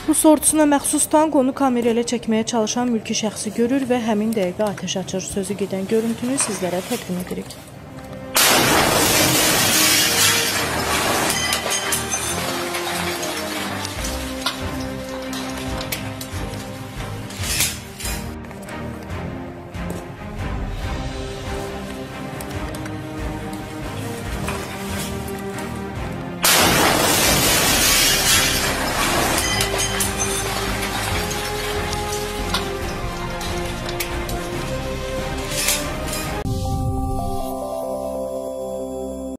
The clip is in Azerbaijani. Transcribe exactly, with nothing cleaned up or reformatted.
Rus ordusuna məxsus tank onu kamera ilə çəkməyə çalışan mülki şəxsi görür və həmin dəqiqə atəş açır. Sözü gedən görüntünü sizlərə təqdim edirik.